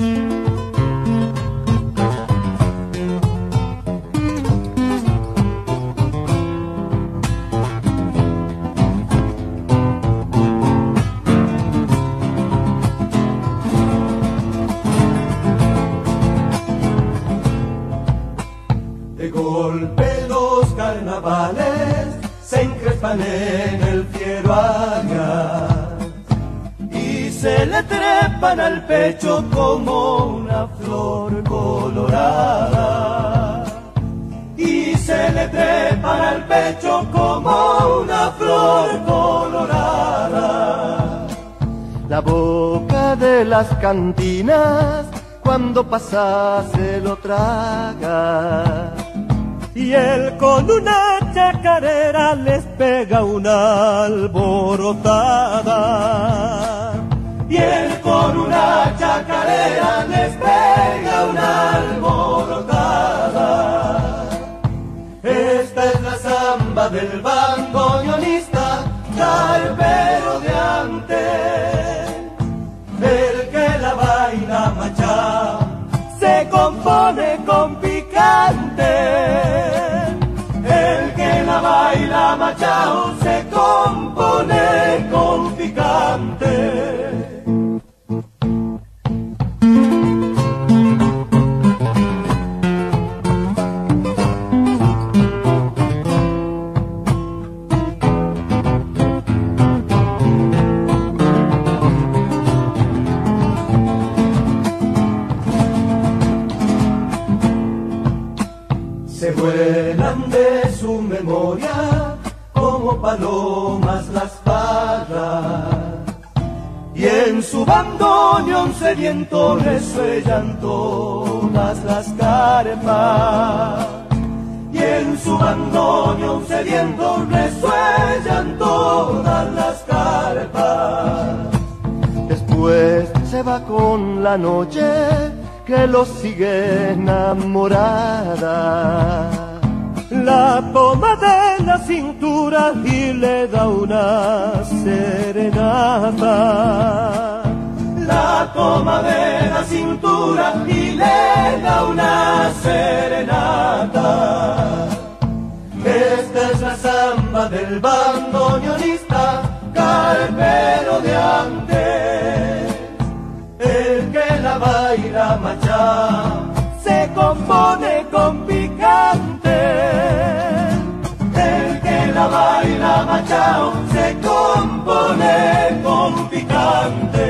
De golpe los carnavales se encrespan en el fiero agar y se le trepan al pecho como una flor colorada. Y se le trepan al pecho como una flor colorada. La boca de las cantinas cuando pasa se lo traga. Y él con una chacarera les pega una alborotada. Y él con una chacarera les pega una alborotada. Esta es la samba del bandoneonista, carpero de antes. El que la baila macha se compone con picante. El que la baila machao se compone con picante. Se vuelan de su memoria como palomas las parras, y en su bandoneón sediento resuellan todas las carpas. Y en su bandoneón sediento resuellan todas las carpas. Después se va con la noche que lo sigue enamorada. La toma de la cintura y le da una serenata. La toma de la cintura y le da una serenata. Esta es la samba del bandoneonista, carpero de antes. El que la baila macha se compone con picante. El que la baila machao se compone con picante.